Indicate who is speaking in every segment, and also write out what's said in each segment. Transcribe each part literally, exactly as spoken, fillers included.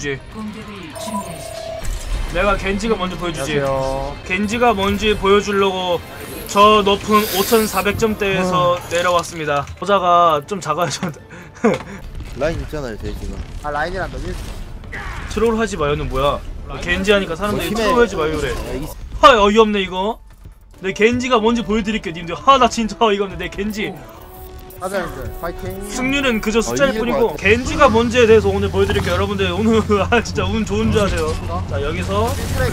Speaker 1: 보여주지. 내가 겐지가 먼저 보여주지. 안녕하세요. 겐지가 뭔지 보여주려고 저 높은 오천사백 점대에서 어. 내려왔습니다. 보자가 좀 작아요.
Speaker 2: 라인 있잖아요, 제 지금.
Speaker 3: 아 라인이랑 너무
Speaker 1: 트롤 하지 마요는 뭐야? 겐지 하니까 사람들이
Speaker 2: 뭐,
Speaker 1: 트롤 하지 마요 그래. 하 어이없네 이거. 내 겐지가 뭔지 보여드릴게요 님들. 하 나 진짜 어이가 없네. 내 겐지
Speaker 3: 맞아 형들 파이팅.
Speaker 1: 승률은 그저 숫자일 어, 뿐이고 겐지가 뭔지에 대해서 오늘 보여드릴게요. 여러분들 오늘 아 진짜 운 좋은 줄 아세요. 자 여기서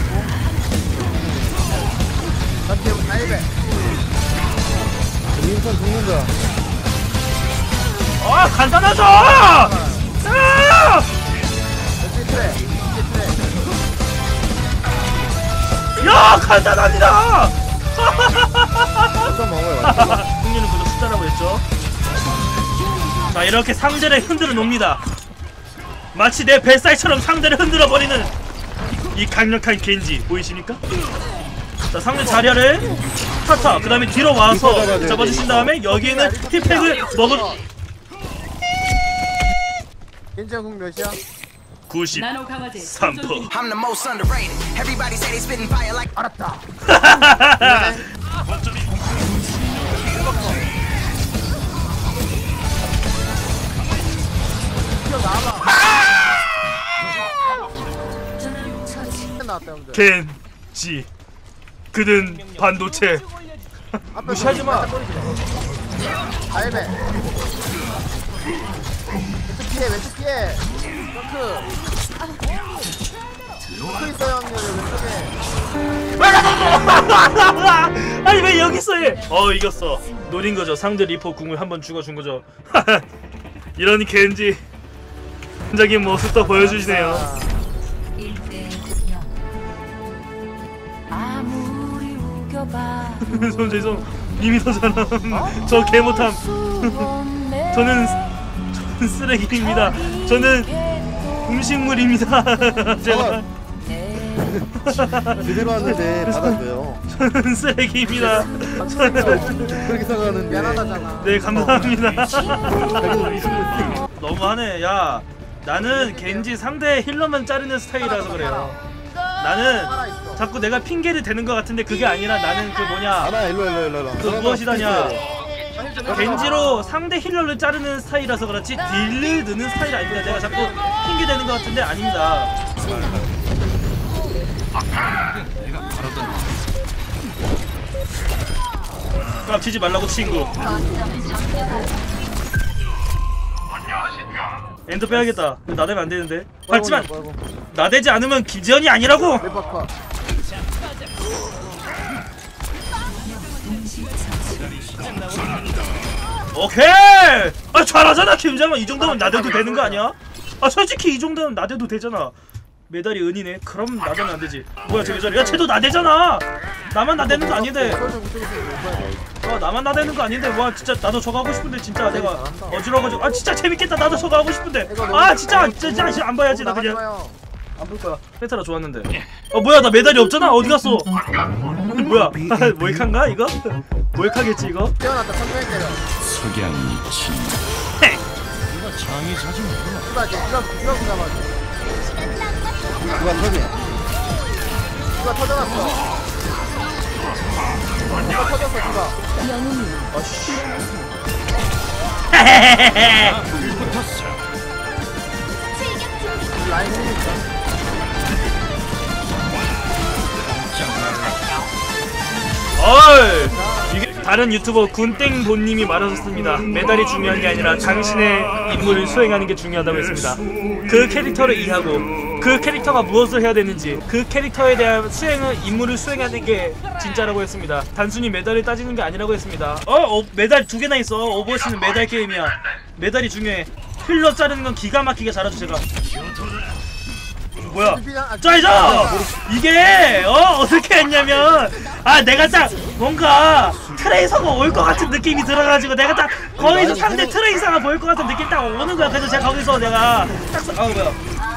Speaker 2: 윈선 죽는다.
Speaker 1: 아 간단하죠. 아! 야 간단합니다. 승리는 그저 숫자라고 했죠. 자 이렇게 상대를 흔들어 놓습니다. 마치 내 뱃살처럼 상대를 흔들어 버리는 이 강력한 겐지 보이십니까? 자 상대 자리아를 타타 그 다음에 뒤로 와서 잡아주신 다음에 여기에는 힙팩을 먹은
Speaker 3: 겐지 공 몇이야?
Speaker 1: 구십삼 퍼센트.
Speaker 3: 알았다.
Speaker 1: 겐지 그는 반도체 무시하지마.
Speaker 3: 다이베 왼쪽 피해 왼쪽 피해 점프 점프 있어요 형님 왼쪽에.
Speaker 1: 아니 왜 여기 있어 얘. 어 이겼어. 노린거죠. 상대 리퍼 궁을 한번 죽어준거죠. 이런 겐지 적인 모습도 보여주시네요. 손 죄송 리미터잖아. 저 개못함. 저는 저는 쓰레기입니다. 저는 음식물입니다. 제발
Speaker 2: 제대로 왔는데 받아줘요.
Speaker 1: 저는 쓰레기입니다. 저는
Speaker 2: 그렇게 생각하는데.
Speaker 3: 미안하다잖아.
Speaker 1: 네 감사합니다. 너무하네. 야 나는 겐지 상대 힐러만 자르는 스타일이라서 그래요. 나는 자꾸 내가 핑계를 대는 것 같은데 그게 아니라 나는 그 뭐냐
Speaker 2: 하나 일로 일로 일로.
Speaker 1: 그 무엇이다냐 겐지로 상대 힐러를 자르는 스타일이라서 그렇지 딜을 넣는 스타일이 아닙니다. 내가 자꾸 핑계 대는 것 같은데 아닙니다. 깝치지 말라고 친구. 엔더 빼야겠다. 나대면 안 되는데. 하지만 나대지 않으면 김재현이 아니라고. 오케이. 아 잘하잖아 김재현. 이 정도면 나대도 되는 거 아니야? 아 솔직히 이 정도면 나대도 되잖아. 메달이 은이네. 그럼 나대면 안 되지. 뭐야 저기 저리. 야 쟤도 나대잖아. 나만 나대는 거 아닌데. 어 나만 나대는 거 아닌데. 와 진짜 나도 저거 하고 싶은데 진짜 내가 어지러워가지고. 아 진짜 재밌겠다. 나도 저거 하고 싶은데. 아 진짜 진짜 진짜 안 봐야지 나 그냥. 안 볼 거야. 페타라 좋았는데. 어 뭐야 나 메달이 없잖아. 어디 갔어? 뭐야? 모이칸가 이거? 모이카겠지 이거?
Speaker 3: 태어났다 천천히 때려.
Speaker 4: 석양이 친.
Speaker 3: 이거 장이 자주구나. 누가 이제 누가 누가 잡아줘.
Speaker 2: 누가 터지?
Speaker 3: 누가 터져놨어. 누가 터졌어 누가.
Speaker 1: 아씨.
Speaker 3: 라인 있다.
Speaker 1: 어이 이게 다른 유튜버 군땡보님이 말하셨습니다. 메달이 중요한 게 아니라 당신의 임무를 수행하는 게 중요하다고 했습니다. 그 캐릭터를 이해하고 그 캐릭터가 무엇을 해야 되는지 그 캐릭터에 대한 수행을 임무를 수행하는 게 진짜라고 했습니다. 단순히 메달을 따지는 게 아니라고 했습니다. 어? 어 메달 두 개나 있어. 오버워치는 메달 게임이야. 메달이 중요해. 힐러 자르는 건 기가 막히게 잘하죠 제가. 뭐야? 짜이자! 이게 어 어떻게 했냐면 아 내가 딱 뭔가 트레이서가 올 것 같은 느낌이 들어가지고 내가 딱 거기서 상대 트레이서가 보일 것 같은 느낌 딱 오는 거야. 그래서 제가 거기서 내가 딱 아 뭐야?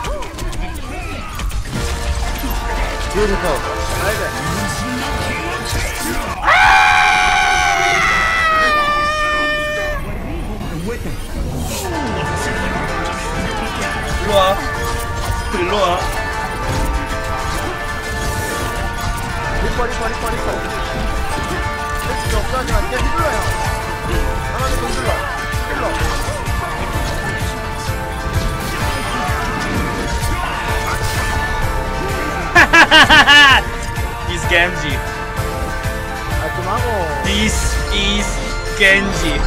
Speaker 2: 뒤에부터.
Speaker 1: 일로 와. 일로
Speaker 3: 리퍼 리퍼 리퍼 헬스 없다지만 계속 힐러야 하나는 더 힐러 힐러
Speaker 1: This Genji.
Speaker 3: 아 좀 하고
Speaker 1: This is Genji.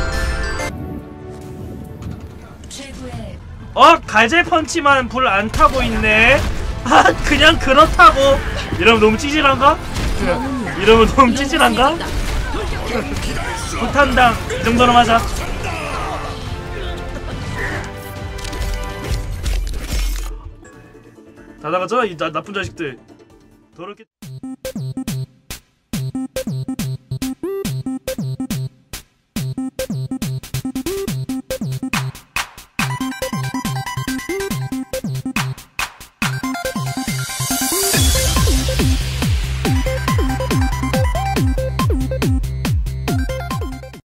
Speaker 1: 어? 갈제 펀치만 불 안 타고 있네. 아 그냥 그렇다고. 이러면 너무 찌질한가? 이러면 너무 찌질한가? 불탄당 이 정도로 하자. 다 나가자 이 나, 나쁜 자식들. 더럽게